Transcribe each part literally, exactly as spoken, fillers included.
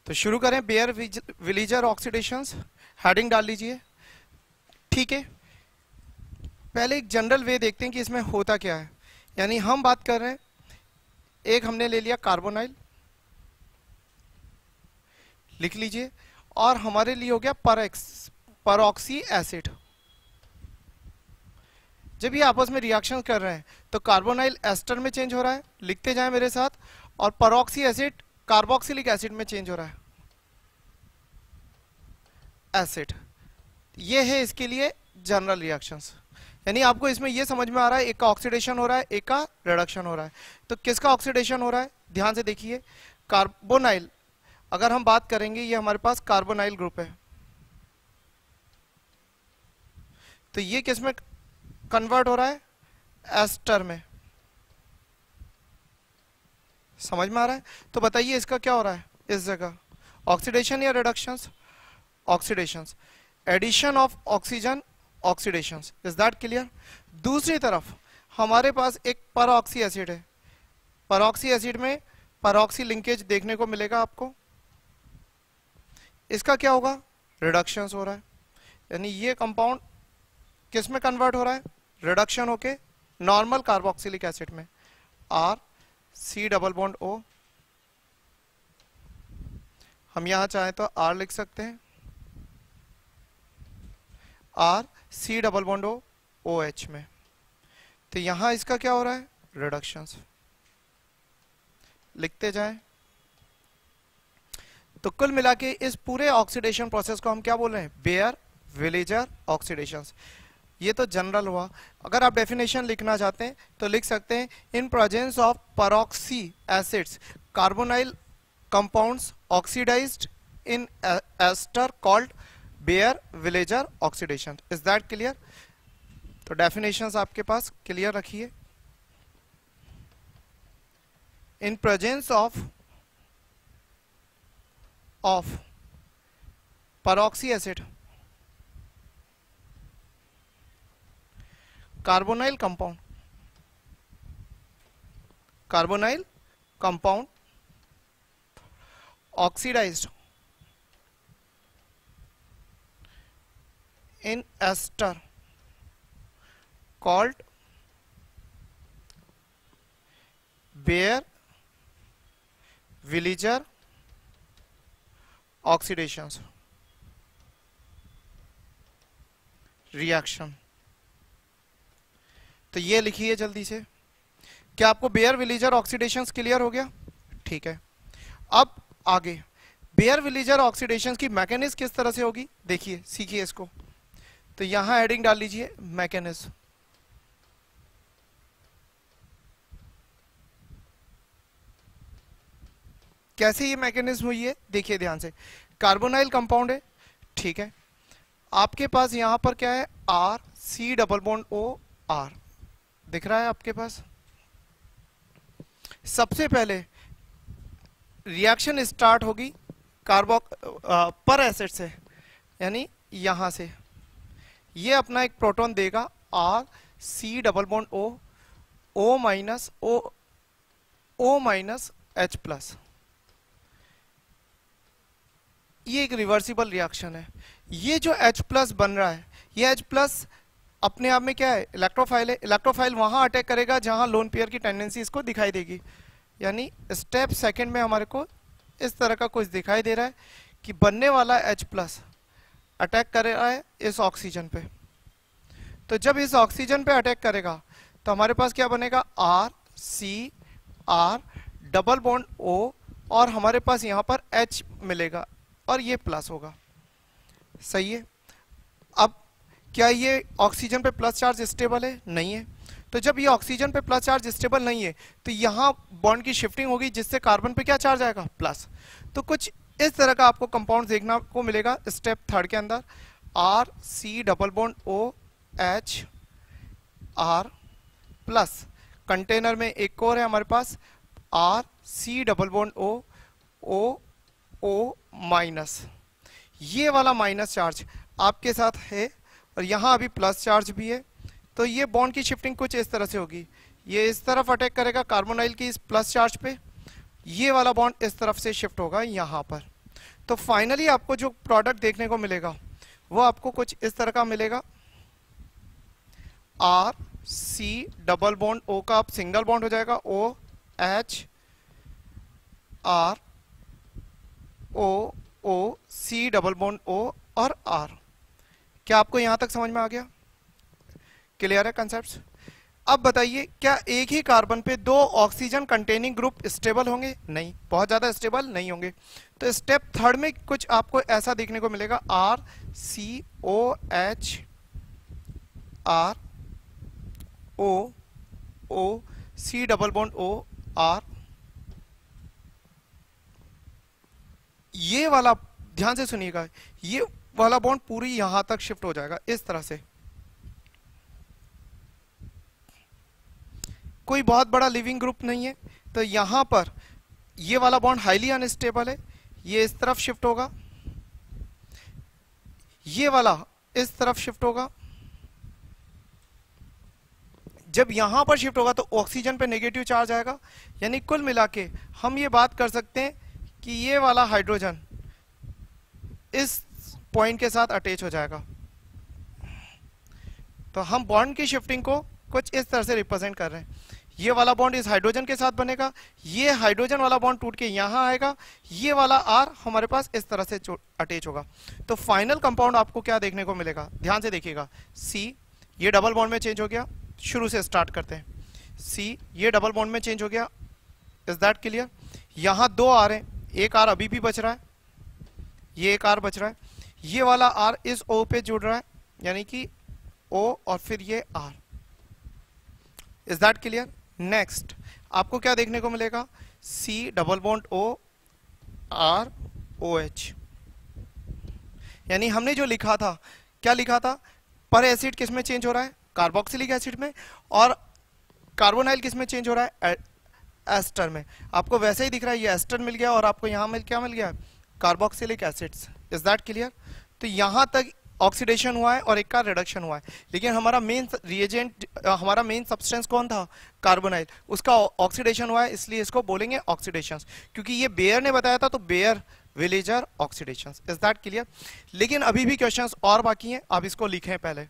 तो शुरू करें। बेयर विलीजर ऑक्सीडेशंस, हेडिंग डाल लीजिए। ठीक है, पहले एक जनरल वे देखते हैं कि इसमें होता क्या है। यानी हम बात कर रहे हैं, एक हमने ले लिया कार्बोनाइल, लिख लीजिए, और हमारे लिए हो गया परएक्स परऑक्सी एसिड। जब ये आपस में रिएक्शन कर रहे हैं तो कार्बोनाइल एस्टर में चेंज हो रहा है, लिखते जाएं मेरे साथ, और परऑक्सी एसिड कार्बोक्सिलिक एसिड में चेंज हो रहा है, एसिड। ये है इसके लिए जनरल रिएक्शंस। यानी आपको इसमें ये समझ में आ रहा है, एक का ऑक्सीडेशन हो रहा है, एक का रिडक्शन हो रहा है। तो किसका ऑक्सीडेशन हो रहा है, ध्यान से देखिए। कार्बोनाइल, अगर हम बात करेंगे, ये हमारे पास कार्बोनाइल ग्रुप है, तो ये किस में कन्वर्ट हो रहा है, एस्टर में। समझ में आ रहा है? तो बताइए इसका क्या हो रहा है इस जगह, ऑक्सीडेशन या reductions? Oxidations, addition of oxygen, oxidations. Is that clear? दूसरी तरफ हमारे पास एक परऑक्सी एसिड है, परऑक्सी एसिड में परऑक्सी लिंकेज देखने को मिलेगा आपको। इसका क्या होगा, रिडक्शंस हो रहा है। यानी ये कंपाउंड किस में कन्वर्ट हो रहा है, रिडक्शन होके नॉर्मल कार्बोक्सिलिक एसिड में, R C double bond O. हम यहां चाहें तो आर लिख सकते हैं, R C double bond O O H में। तो यहां इसका क्या हो रहा है, रिडक्शंस। लिखते जाएं। तो कुल मिला के इस पूरे ऑक्सीडेशन प्रोसेस को हम क्या बोल रहे हैं, बेयर विलीजर ऑक्सीडेशंस। ये तो जनरल हुआ। अगर आप डेफिनेशन लिखना चाहते हैं तो लिख सकते हैं, in presence of peroxy acids carbonyl compounds oxidized in ester called Baeyer Villiger oxidation. Is that clear? तो डेफिनेशंस आपके पास क्लियर रखिए। In presence of of peroxy acid carbonyl compound, carbonyl compound oxidized in ester called Baeyer Villiger oxidations reaction. तो ये लिखिए जल्दी से। क्या आपको बेयर विलीजर ऑक्सीडेशंस क्लियर हो गया? ठीक है, अब आगे बेयर विलीजर ऑक्सीडेशंस की मैकेनिज्म किस तरह से होगी, देखिए, सीखिए इसको। तो यहां हेडिंग डाल लीजिए, मैकेनिज्म। कैसे ये मैकेनिज्म हुई है, देखिए ध्यान से। कार्बोनाइल कंपाउंड है, ठीक है, आपके पास यहां पर क्या है, R C double bond O R दिख रहा है आपके पास। सबसे पहले रिएक्शन स्टार्ट होगी कार्बो पर एसिड से, यानी यहां से ये अपना एक प्रोटॉन देगा, R C double bond O O minus O O minus H plus. ये एक रिवर्सिबल रिएक्शन है। ये जो H प्लस बन रहा है, ये H प्लस अपने आप में क्या है, इलेक्ट्रोफाइल है। इलेक्ट्रोफाइल वहां अटैक करेगा जहां लोन पेयर की टेंडेंसी इसको दिखाई देगी। यानी स्टेप सेकंड में हमारे को इस तरह का कुछ दिखाई दे रहा है कि बनने वाला H प्लस अटैक कर रहा है इस ऑक्सीजन पे। तो जब इस ऑक्सीजन पे अटैक करेगा तो हमारे पास क्या बनेगा, R C R double bond O, और हमारे पास यहां पर H मिलेगा और ये प्लस होगा। सही है। अब क्या ये ऑक्सीजन पे प्लस चार्ज स्टेबल है? नहीं है। तो जब ये ऑक्सीजन पे प्लस चार्ज स्टेबल नहीं है तो यहां बॉन्ड की शिफ्टिंग होगी, जिससे कार्बन पे क्या चार्ज आएगा, प्लस। तो कुछ इस तरह का आपको कंपाउंड देखना को मिलेगा स्टेप थर्ड के अंदर, R C double bond O H R plus. Container में एक और है हमारे पास, R C double bond O O O minus. ये वाला माइनस चार्ज आपके साथ है और यहां अभी प्लस चार्ज भी है। तो ये बॉन्ड की शिफ्टिंग कुछ इस तरह से होगी, ये इस तरफ अटैक करेगा कार्बोनाइल की इस प्लस चार्ज पे, ये वाला बॉन्ड इस तरफ से शिफ्ट होगा यहां पर। तो फाइनली आपको जो प्रोडक्ट देखने को मिलेगा वो आपको कुछ इस तरह का मिलेगा। R C double bond O का आप सिंगल बॉन्ड हो जाएगा, O H R O O C double bond O और आर। क्या आपको यहां तक समझ में आ गया? क्लियर है कंसेप्ट्स? अब बताइए, क्या एक ही कार्बन पे दो ऑक्सीजन कंटेनिंग ग्रुप स्टेबल होंगे? नहीं, बहुत ज्यादा स्टेबल नहीं होंगे। तो स्टेप थर्ड में कुछ आपको ऐसा देखने को मिलेगा, R C O H R O O C double bond O R. ये वाला ध्यान से सुनिएगा, ये वाला बॉन्ड पूरी यहां तक शिफ्ट हो जाएगा इस तरह से। कोई बहुत बड़ा लिविंग ग्रुप नहीं है, तो यहां पर ये वाला बॉन्ड हाईली अनस्टेबल है, ये इस तरफ शिफ्ट होगा, ये वाला इस तरफ शिफ्ट होगा। जब यहां पर शिफ्ट होगा तो ऑक्सीजन पे नेगेटिव चार्ज आएगा, यानी कुल मिला के हम ये बात कर सकते हैं कि ये वाला हाइड्रोजन इस पॉइंट के साथ अटैच हो जाएगा। तो हम बॉन्ड की शिफ्टिंग को कुछ इस तरह से रिप्रेजेंट कर रहे हैं। ये वाला बॉन्ड इस हाइड्रोजन के साथ बनेगा, ये हाइड्रोजन वाला बॉन्ड टूट के यहां आएगा, ये वाला आर हमारे पास इस तरह से अटैच होगा। तो फाइनल कंपाउंड आपको क्या देखने को मिलेगा? ध्यान से देखिएगा, सी ये डबल बॉन्ड में चेंज हो गया, शुरू से स्टार्ट करते हैं। सी ये डबल बॉन्ड में चेंज हो गया, इज दैट क्लियर? यहां दो आर हैं, एक आर अभी भी बच रहा है, ये एक आर बच रहा है, ये वाला आर इस ओ पे जुड़ रहा है, यानी कि ओ और फिर ये R. Is that clear? Next आपको क्या देखने को मिलेगा? C double bond O R O H. यानी हमने जो लिखा था, क्या लिखा था? पर एसिड किस में चेंज हो रहा है? कार्बोक्सिलिक एसिड में। और कार्बोनाइल किस में चेंज हो रहा है? एस्टर में। आपको वैसे ही दिख रहा है, ये एस्टर मिल गया और आपको यहां मिल क्या मिल गया? Carboxylic acids. Is that clear? तो यहां तक ऑक्सीडेशन हुआ है और एक का रिडक्शन हुआ है, लेकिन हमारा मेन रिएजेंट, हमारा मेन सब्सटेंस कौन था? कार्बोनाइल। उसका ऑक्सीडेशन हुआ है, इसलिए इसको बोलेंगे ऑक्सीडेशंस, क्योंकि ये बेयर ने बताया था, तो Baeyer Villiger oxidations. Is that clear? लेकिन अभी भी क्वेश्चंस और बाकी हैं, आप इसको लिखें पहले।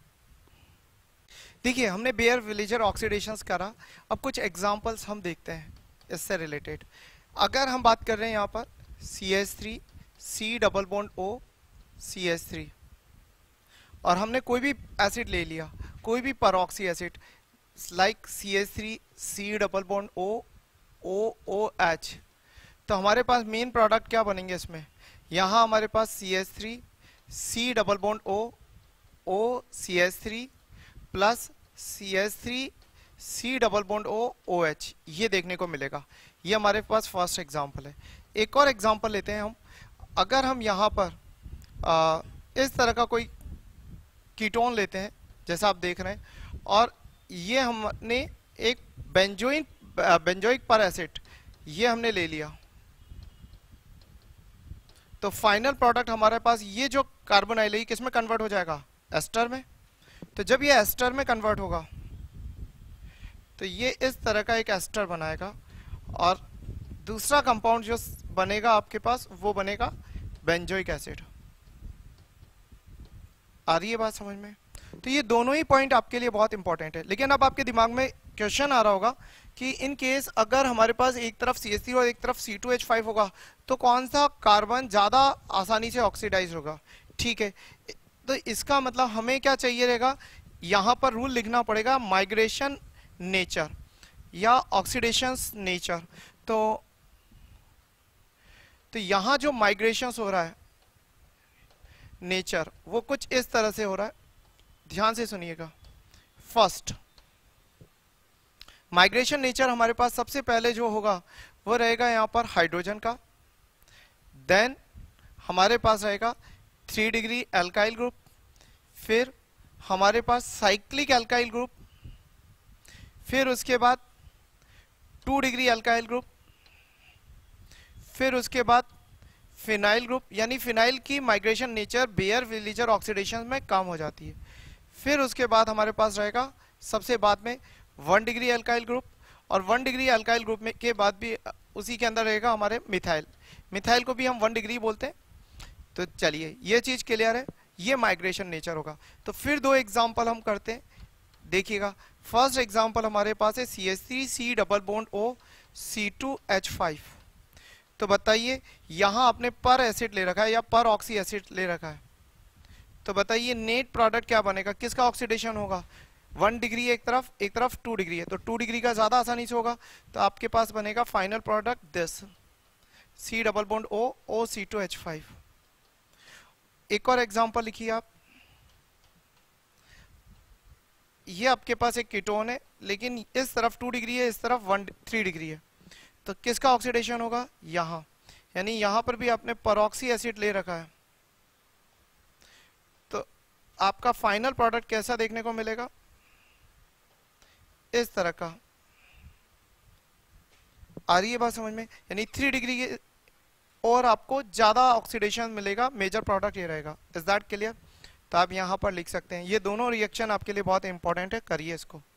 देखिए, हमने बेयर विलेजर ऑक्सीडेशंस करा, अब कुछ एग्जांपल्स हम देखते हैं इससे रिलेटेड। अगर हम बात कर रहे हैं यहाँ पर C H three C double bond O C H three, और हमने कोई भी एसिड ले लिया, कोई भी peroxy acid like C H three C double bond O O O H, तो हमारे पास मेन प्रोडक्ट क्या बनेंगे इसमें? यहाँ हमारे पास C H three C double bond O O C H three plus C H three C double bond O O H, ये देखने को मिलेगा। ये हमारे पास फर्स्ट एग्जांपल है। एक और एग्जांपल लेते हैं हम। अगर हम यहाँ पर आ, इस तरह का कोई कीटोन लेते हैं, जैसा आप देख रहे हैं, और ये हमने एक बेंजोइन बेंजोइक पर एसिड ये हमने ले लिया, तो फाइनल प्रोडक्ट हमारे पास ये जो कार्बोनाइल है किस में कन्वर्ट हो जाएगा? एस्टर में। तो जब ये एस्टर में कन्वर्ट होगा तो ये इस तरह का एक एस्टर बनाएगा, और दूसरा कंपाउंड जो बनेगा आपके पास वो बनेगा बेंजोइक एसिड। आ रही है बात समझ में? तो ये दोनों ही पॉइंट आपके लिए बहुत इंपॉर्टेंट है। लेकिन अब आपके दिमाग में क्वेश्चन आ रहा होगा कि इन केस अगर हमारे पास एक तरफ सी एच थ्री और एक तरफ सी टू एच फाइव होगा तो कौन सा कार्बन ज्यादा आसानी से ऑक्सीडाइज होगा? ठीक है, तो इसका मतलब हमें क्या चाहिए रहेगा? यहां पर रूल लिखना पड़ेगा, माइग्रेशन नेचर या ऑक्सीडेशन नेचर। तो तो यहां जो माइग्रेशन हो रहा है नेचर, वो कुछ इस तरह से हो रहा है, ध्यान से सुनिएगा। फर्स्ट माइग्रेशन नेचर हमारे पास सबसे पहले जो होगा वो रहेगा यहां पर हाइड्रोजन का, देन हमारे पास रहेगा थ्री डिग्री एल्काइल ग्रुप, फिर हमारे पास साइक्लिक एल्काइल ग्रुप, फिर उसके बाद टू डिग्री एल्काइल ग्रुप, फिर उसके बाद फिनाइल ग्रुप। यानी फिनाइल की migration nature Baeyer Villiger oxidation में कम हो जाती है। फिर उसके बाद हमारे पास रहेगा सबसे बाद में वन डिग्री एल्काइल ग्रुप, और वन डिग्री अल्काइल ग्रुप में के बाद भी उसी के अंदर रहेगा हमारे मिथाइल। मिथाइल को भी हम वन डिग्री बोलते हैं। तो चलिए ये चीज क्लियर है, ये माइग्रेशन नेचर होगा। तो फिर दो एग्जांपल हम करते हैं, देखिएगा। फर्स्ट एग्जांपल हमारे पास है C H three C double bond O C two H five. तो बताइए यहां आपने पर एसिड ले रखा है या पर ऑक्सी एसिड ले रखा है, तो बताइए नेट प्रोडक्ट क्या बनेगा, किसका ऑक्सीडेशन होगा। वन डिग्री एक तरफ, एक तरफ टू डिग्री है, तो टू डिग्री का ज्यादा आसानी से होगा। तो आपके पास बनेगा final product this C double bond O O C two H five. एक और एग्जांपल लिखिए आप। ये आपके पास एक कीटोन है, लेकिन इस तरफ टू डिग्री है, इस तरफ वन थ्री डिग्री है, तो किसका ऑक्सीडेशन होगा, यहां। यानी यहां पर भी आपने परऑक्सी एसिड ले रखा है। तो आपका फाइनल प्रोडक्ट कैसा देखने को मिलेगा, इस तरह का। आ रही है बात समझ में, यानी थ्री डिग्री और आपको ज्यादा ऑक्सीडेशन मिलेगा, मेजर प्रोडक्ट ये रहेगा। Is that clear. तो आप यहां पर लिख सकते हैं, ये दोनों रिएक्शन आपके लिए बहुत इंपॉर्टेंट है, करिए इसको।